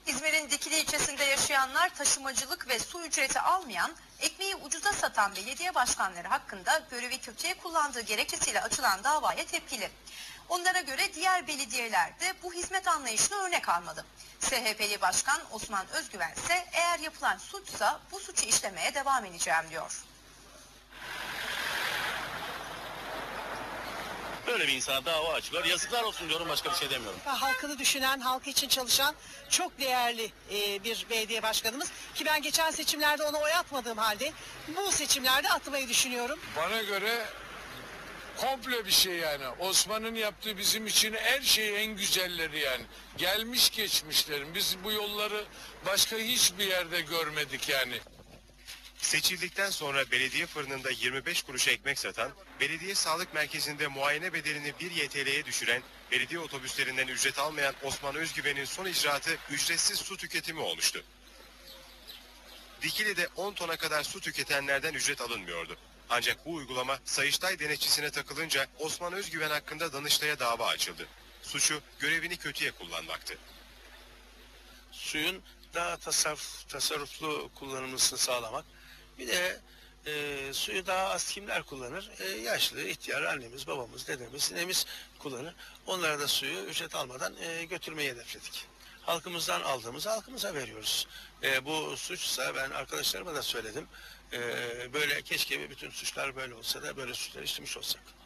İzmir'in Dikili ilçesinde yaşayanlar taşımacılık ve su ücreti almayan, ekmeği ucuza satan belediye başkanları hakkında görevi kötüye kullandığı gerekçesiyle açılan davaya tepkili. Onlara göre diğer belediyeler de bu hizmet anlayışına örnek almalı. SHP'li Başkan Osman Özgüven ise eğer yapılan suçsa bu suçu işlemeye devam edeceğim diyor. Böyle bir insana dava açılıyor. Yazıklar olsun diyorum, başka bir şey demiyorum. Halkını düşünen, halkı için çalışan çok değerli bir belediye başkanımız. Ki ben geçen seçimlerde ona oy atmadığım halde bu seçimlerde atmayı düşünüyorum. Bana göre komple bir şey yani. Osman'ın yaptığı bizim için her şey en güzelleri yani. Gelmiş geçmişlerin. Biz bu yolları başka hiçbir yerde görmedik yani. Seçildikten sonra belediye fırınında 25 kuruşa ekmek satan, belediye sağlık merkezinde muayene bedelini 1 YTL'ye düşüren, belediye otobüslerinden ücret almayan Osman Özgüven'in son icraatı ücretsiz su tüketimi olmuştu. Dikili'de 10 tona kadar su tüketenlerden ücret alınmıyordu. Ancak bu uygulama Sayıştay denetçisine takılınca Osman Özgüven hakkında Danıştay'a dava açıldı. Suçu görevini kötüye kullanmaktı. Suyun daha tasarruflu kullanılmasını sağlamak. Bir de suyu daha az kimler kullanır? Yaşlı, ihtiyar, annemiz, babamız, dedemiz, ninemiz kullanır. Onlara da suyu ücret almadan götürmeyi hedefledik. Halkımızdan aldığımızı halkımıza veriyoruz. Bu suçsa, ben arkadaşlarıma da söyledim. Böyle keşke bütün suçlar böyle olsa da böyle suçlar işlemiş olsak.